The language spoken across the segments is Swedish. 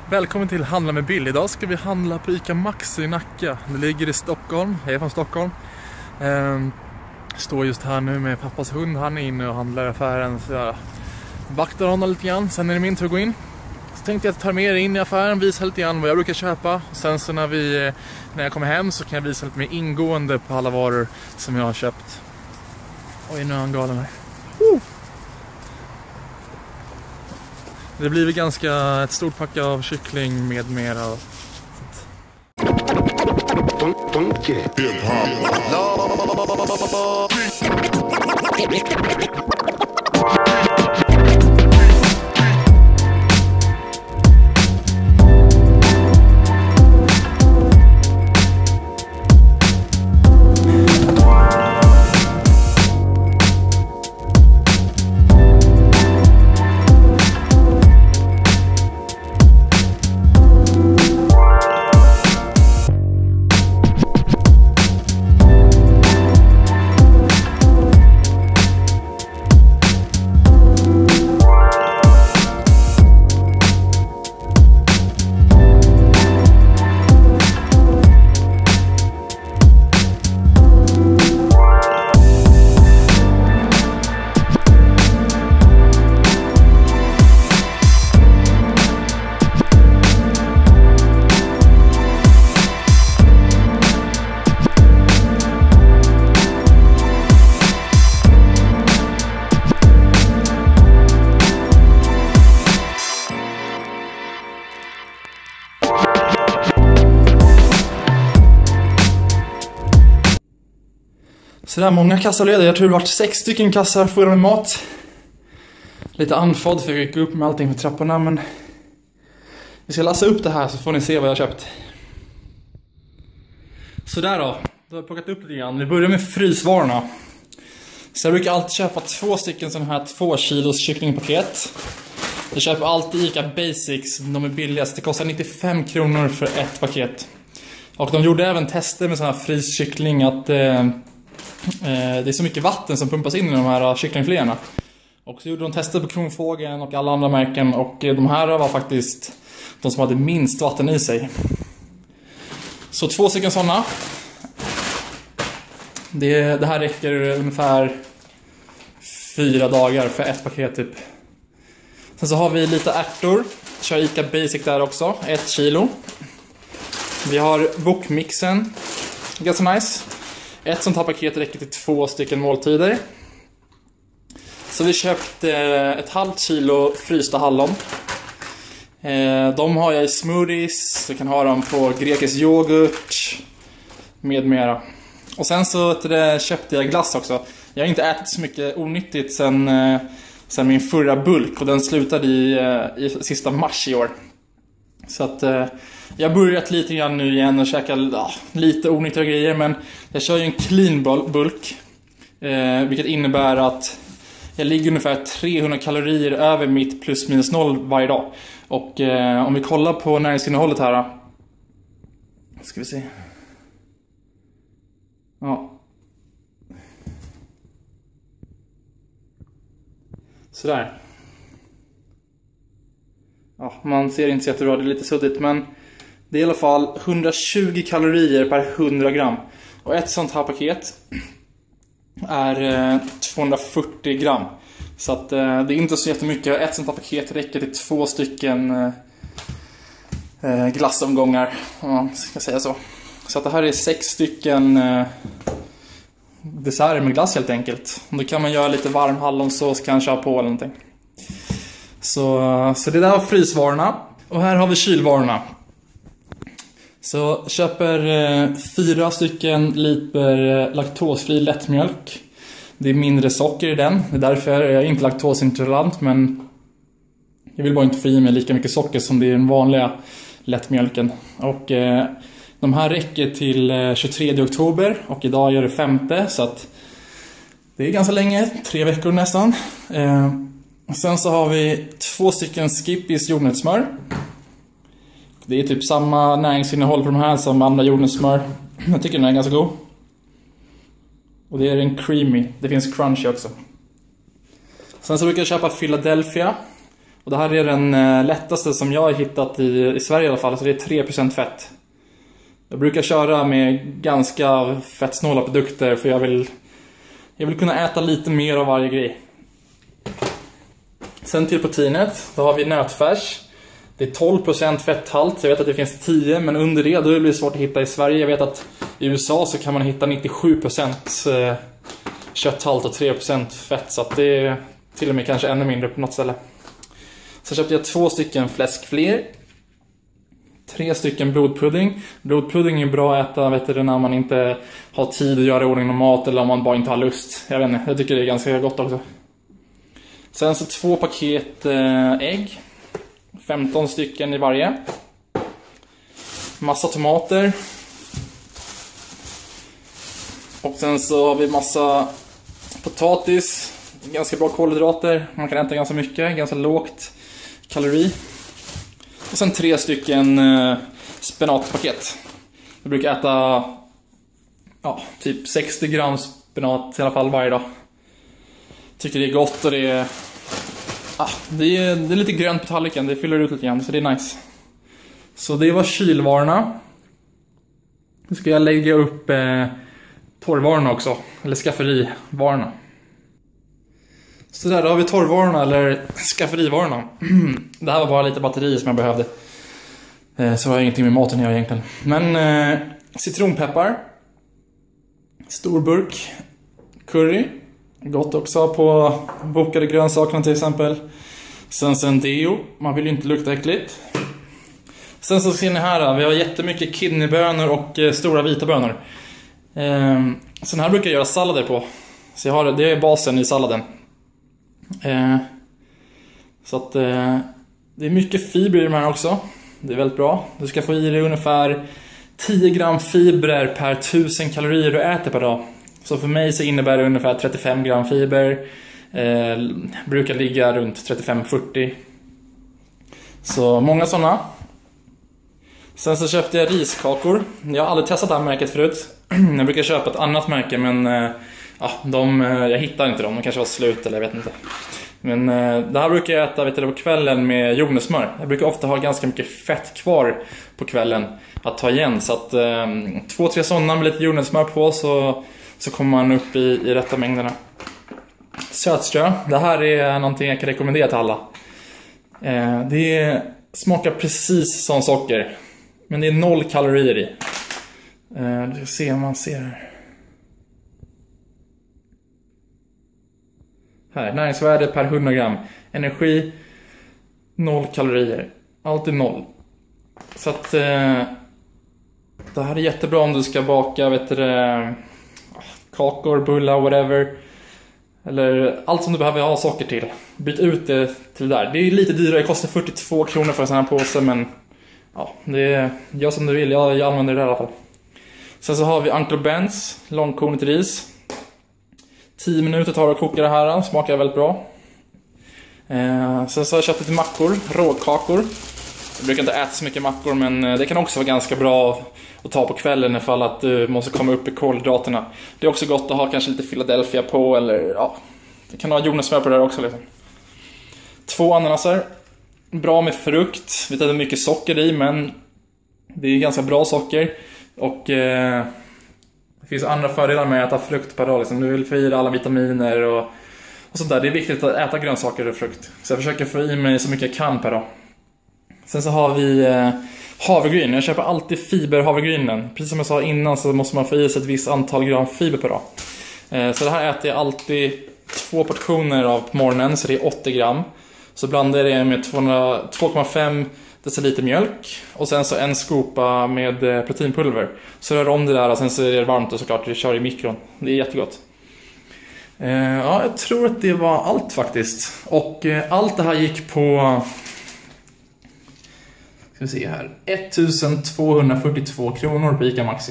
Välkommen till Handla med Bill. Idag ska vi handla på ICA Maxi i Nacka. Det ligger i Stockholm. Jag är från Stockholm. Står just här nu med pappas hund. Han är inne och handlar i affären. Så jag vaktar honom lite grann. Sen är det min tur att gå in. Så tänkte jag att ta med er in i affären. Visa lite grann vad jag brukar köpa. Sen så när jag kommer hem så kan jag visa lite mer ingående på alla varor som jag har köpt. Oj, nu är han galen här. Det blir väl ganska ett stort pack av kyckling med mera. Så där många kassaleder, jag tror det varit 6 stycken kassar fulla med mat. Lite andfådd för jag gick upp med allting för trapporna, men vi ska läsa upp det här så får ni se vad jag har köpt. Så där då har jag plockat upp lite grann. Vi börjar med frysvarorna. Så jag brukar alltid köpa 2 stycken sådana här 2 kilos kycklingpaket. Jag köper alltid ICA Basics, de är billigast. Det kostar 95 kronor för ett paket. Och de gjorde även tester med sån här fryskyckling att det är så mycket vatten som pumpas in i de här kycklingfiléerna. Och så gjorde de tester på Kronfågeln och alla andra märken. Och de här var faktiskt de som hade minst vatten i sig. Så 2 stycken sådana. Det här räcker ungefär 4 dagar för ett paket typ. Sen så har vi lite ärtor. Kör ICA Basic där också, 1 kilo. Vi har wokmixen, ganska nice. Ett sånt här paket räcker till 2 stycken måltider. Så vi köpte ett halvt kilo frysta hallon. De har jag i smoothies. Du kan ha dem på grekisk yoghurt med mera. Och sen så köpte jag glass också. Jag har inte ätit så mycket onyttigt sen min förra bulk. Och den slutade i sista mars i år. Så att jag har börjat lite grann nu igen och käka lite onyttiga grejer. Men jag kör ju en clean bulk. Vilket innebär att jag ligger ungefär 300 kalorier över mitt plus minus 0 varje dag. Och om vi kollar på näringsinnehållet här då. Ska vi se. Ja. Sådär. Ja, man ser inte så jättebra, det är lite suddigt, men det är i alla fall 120 kalorier per 100 gram. Och ett sånt här paket är 240 gram. Så att det är inte så jättemycket. Ett sånt här paket räcker till 2 stycken glassomgångar, om man ska säga så. Så att det här är 6 stycken desserter med glass helt enkelt. Då kan man göra lite varm hallonsås, kanske ha på eller någonting. Så det där var frysvarorna. Och här har vi kylvarorna. Så köper 4 stycken liter laktosfri lättmjölk. Det är mindre socker i den. Det är därför jag är inte laktosintolerant. Men jag vill bara inte få i mig lika mycket socker som det är i den vanliga lättmjölken. Och de här räcker till 23 oktober. Och idag är det 5:e. Så att det är ganska länge. 3 veckor nästan. Sen så har vi 2 stycken Skippys jordnötssmör. Det är typ samma näringsinnehåll på de här som andra jordnötssmör. Jag tycker den är ganska god. Och det är en creamy. Det finns crunchy också. Sen så brukar jag köpa Philadelphia. Och det här är den lättaste som jag har hittat i Sverige i alla fall. Så det är 3% fett. Jag brukar köra med ganska fettsnåla produkter för jag vill kunna äta lite mer av varje grej. Sen till proteinet, då har vi nötfärs. Det är 12% fetthalt, jag vet att det finns 10, men under det då blir det svårt att hitta i Sverige. Jag vet att i USA så kan man hitta 97% kötthalt och 3% fett, så att det är till och med kanske ännu mindre på något ställe. Så köpte jag 2 stycken fläskfler, 3 stycken blodpudding. Blodpudding är bra att äta, vet du, när man inte har tid att göra i ordning mat eller om man bara inte har lust. Jag vet inte, jag tycker det är ganska gott också. Sen så 2 paket ägg. 15 stycken i varje. Massa tomater. Och sen så har vi massa potatis. Ganska bra kolhydrater. Man kan äta ganska mycket. Ganska lågt kalori. Och sen 3 stycken spenatpaket. Jag brukar äta typ 60 gram spenat i alla fall varje dag. Tycker det är gott och det är lite grönt på tallriken. Det fyller ut lite grann, så det är nice. Så det var kylvarorna. Nu ska jag lägga upp torrvarorna också. Eller skafferivarorna. Så där, då har vi torrvarorna eller skafferivarorna. Det här var bara lite batteri som jag behövde. Så har jag ingenting med maten att göra egentligen. Men citronpeppar. Stor burk. Curry. Gott också på bokade grönsakerna till exempel. Sen deo. Man vill ju inte lukta äckligt. Sen så ser ni här, vi har jättemycket kidneybönor och stora vita bönor. Sen här brukar jag göra sallader på. Så det är basen i salladen. Så att det är mycket fiber i de här också. Det är väldigt bra. Du ska få i dig ungefär 10 gram fibrer per 1000 kalorier du äter per dag. Så för mig så innebär det ungefär 35 gram fiber. Brukar ligga runt 35-40. Så många sådana. Sen så köpte jag riskakor. Jag har aldrig testat det här märket förut. Jag brukar köpa ett annat märke, men jag hittar inte dem. De kanske var slut eller jag vet inte. Men det här brukar jag äta på kvällen med jordnötssmör. Jag brukar ofta ha ganska mycket fett kvar på kvällen att ta igen. Så att 2-3 sådana med lite jordnötssmör på så kommer man upp i rätta mängderna. Sötströ. Det här är någonting jag kan rekommendera till alla. Det smakar precis som socker. Men det är 0 kalorier i. Du ska se om man ser här. Här, näringsvärde per 100 gram. Energi, 0 kalorier. Alltid 0. Så att det här är jättebra om du ska baka, kakor, bullar, whatever. Eller allt som du behöver ha socker till. Byt ut det till det där. Det är lite dyrare, det kostar 42 kronor för en sån här påse, men gör som du vill, jag använder det i alla fall. Sen så har vi Uncle Ben's långkornigt ris. 10 minuter tar det att koka det här, smakar väldigt bra. Sen så har jag köpt lite mackor, råkakor. Jag brukar inte äta så mycket mackor, men det kan också vara ganska bra att ta på kvällen ifall att du måste komma upp i kolhydraterna. Det är också gott att ha kanske lite Philadelphia på, eller det kan ha jordnötssmör på det där också liksom. 2 ananaser. Bra med frukt. Vet att det är mycket socker i, men det är ganska bra socker. Och det finns andra fördelar med att äta frukt per dag liksom. Du vill få i dig alla vitaminer och sånt där. Det är viktigt att äta grönsaker och frukt. Så jag försöker få i mig så mycket jag kan per dag. Sen så har vi havregryn. Jag köper alltid fiberhavregrynen. Precis som jag sa innan så måste man få i sig ett visst antal gram fiber per dag. Så det här äter jag alltid 2 portioner av på morgonen, så det är 80 gram. Så blandar jag det med 2,5 deciliter mjölk. Och sen så en skopa med proteinpulver. Så rör om det där och sen så är det varmt och såklart det kör i mikron. Det är jättegott. Jag tror att det var allt faktiskt. Och allt det här gick på... Ska vi se här. 1242 kronor på ICA Maxi.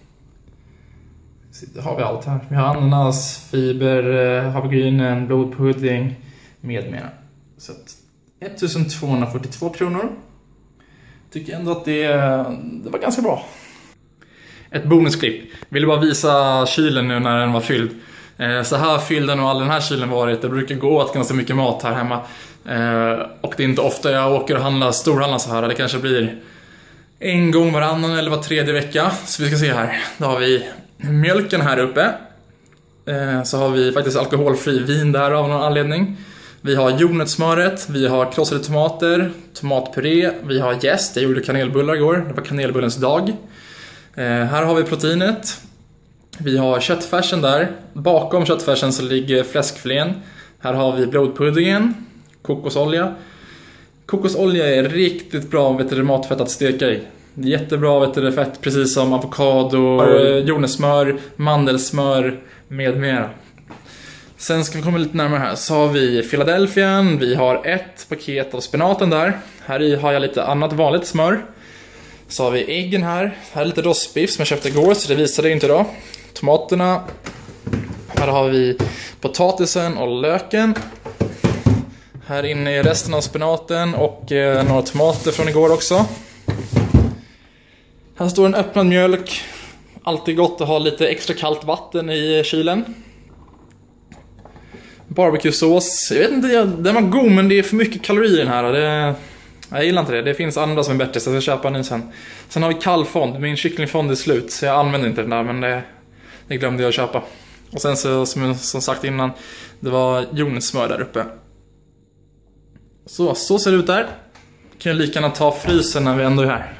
Så det har vi allt här. Vi har ananas, fiber, havregrynen, blodpudding med mera. Så att 1242 kronor. Tycker ändå att det var ganska bra. Ett bonusklipp. Ville bara visa kylen nu när den var fylld. Så här fylld nog all den här kylen varit. Det brukar gå åt ganska mycket mat här hemma. Och det är inte ofta jag åker och handlar storhandlar så här. Det kanske blir en gång varannan eller var tredje vecka. Så vi ska se här. Då har vi mjölken här uppe. Så har vi faktiskt alkoholfri vin där av någon anledning. Vi har jordnötssmöret, vi har krossade tomater, tomatpuré, vi har jäst. Jag gjorde kanelbullar igår, det var kanelbullens dag. Här har vi proteinet. Vi har köttfärsen där. Bakom köttfärsen så ligger fläskfilén. Här har vi blodpuddingen, kokosolja. Kokosolja är riktigt bra matfett att steka i. Jättebra fett, precis som avokado, jordnötssmör, mandelsmör med mera. Sen ska vi komma lite närmare här. Så har vi Philadelphian, vi har ett paket av spenaten där. Här i har jag lite annat vanligt smör. Så har vi äggen här. Här är lite rostbiff som jag köpte igår, så det visade jag inte idag. Tomaterna. Här har vi potatisen och löken. Här inne är resten av spenaten och några tomater från igår också. Här står en öppnad mjölk. Alltid gott att ha lite extra kallt vatten i kylen. Barbecue-sås. Jag vet inte, den var god men det är för mycket kalorier i den här. Jag gillar inte det. Det finns andra som är bättre så jag ska köpa en ny sen. Sen har vi kallfond. Min kycklingfond är slut så jag använder inte den där, men det glömde jag att köpa. Och sen så, som sagt innan, det var jordnötssmör där uppe. Så ser det ut där. Kan jag lika gärna ta frysen när vi ändå är här.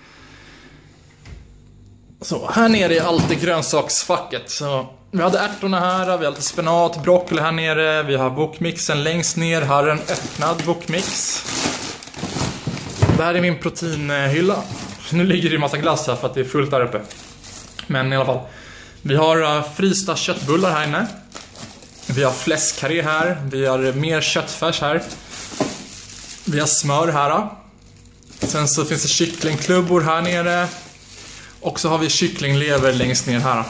Så, här nere är alltid grönsaksfacket. Så vi hade ärtorna här, vi har lite spenat, broccoli här nere. Vi har wokmixen längst ner, här är en öppnad wokmix. Där är min proteinhylla. Nu ligger det en massa glass här för att det är fullt där uppe. Men i alla fall. Vi har frysta köttbullar här inne. Vi har fläskkarré här. Vi har mer köttfärs här. Vi har smör här. Sen så finns det kycklingklubbor här nere. Och så har vi kycklinglever längst ner här.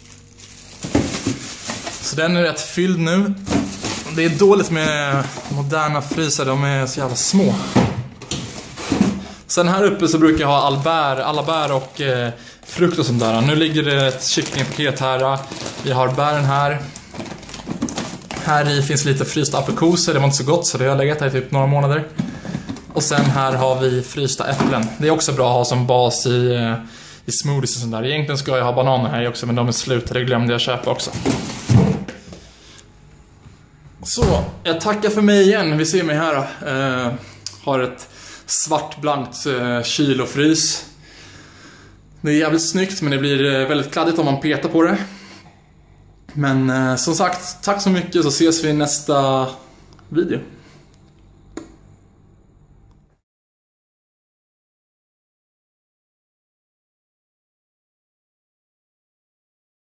Så den är rätt fylld nu. Det är dåligt med moderna frysar, de är så jävla små. Sen här uppe så brukar jag ha alla bär och frukt och sånt där. Nu ligger det ett kycklingpaket här. Vi har bären här. Här i finns lite frysta aprikoser, det var inte så gott så det har legat här i typ några månader. Och sen här har vi frysta äpplen. Det är också bra att ha som bas i smoothies och sånt där. Egentligen ska jag ha bananer här också, men de är slut. Det glömde jag köpa också. Så, jag tackar för mig igen. Vi ser mig här. Har ett svart blankt kyl och frys. Det är jävligt snyggt, men det blir väldigt kladdigt om man petar på det. Men som sagt, tack så mycket, så ses vi i nästa video.